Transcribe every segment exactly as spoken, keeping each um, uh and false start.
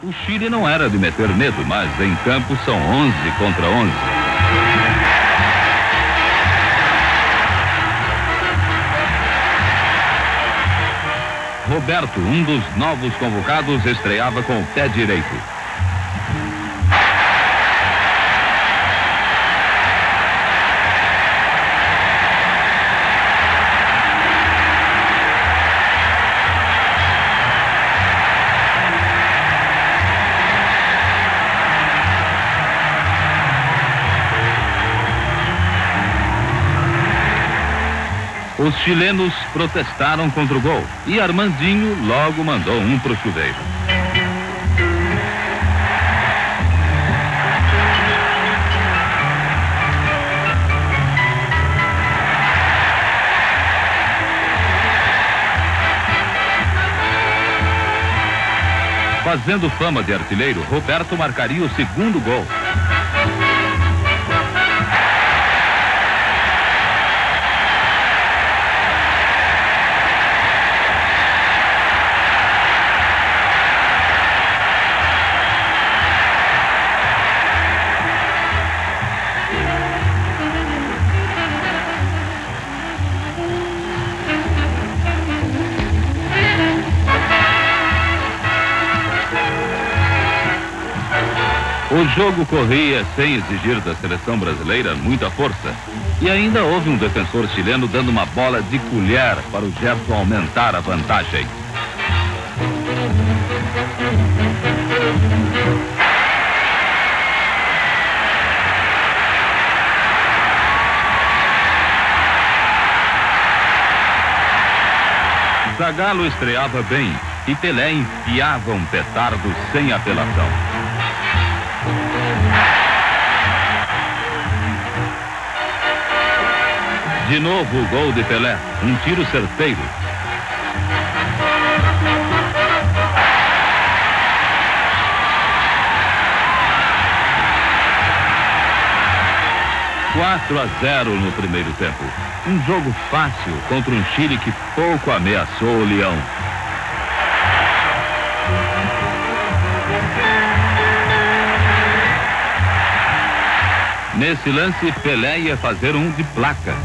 O Chile não era de meter medo, mas em campo são onze contra onze. Roberto, um dos novos convocados, estreava com o pé direito. Os chilenos protestaram contra o gol e Armandinho logo mandou um pro chuveiro. Fazendo fama de artilheiro, Roberto marcaria o segundo gol. O jogo corria sem exigir da seleção brasileira muita força. E ainda houve um defensor chileno dando uma bola de colher para o Gerson aumentar a vantagem. Zagallo estreava bem e Pelé enfiava um petardo sem apelação. De novo o gol de Pelé, um tiro certeiro. quatro a zero no primeiro tempo. Um jogo fácil contra um Chile que pouco ameaçou o Leão. Nesse lance, Pelé ia fazer um de placa.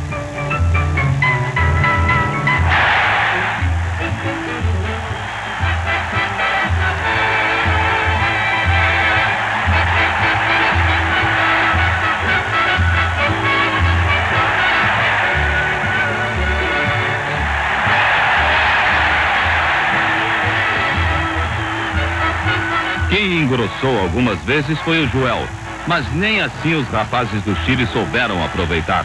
Quem engrossou algumas vezes foi o Joel, mas nem assim os rapazes do Chile souberam aproveitar.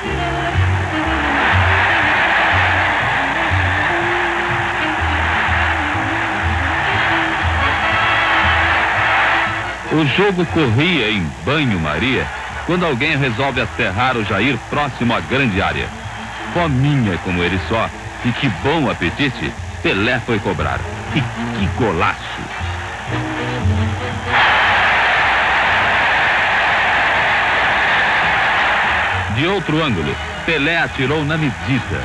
O jogo corria em banho-maria quando alguém resolve aterrar o Jair próximo à grande área. Fominha como ele só, e que bom apetite, Pelé foi cobrar. E que golaço! De outro ângulo, Pelé atirou na medida.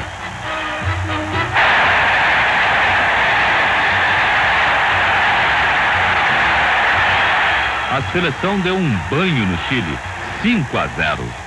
A seleção deu um banho no Chile, cinco a zero.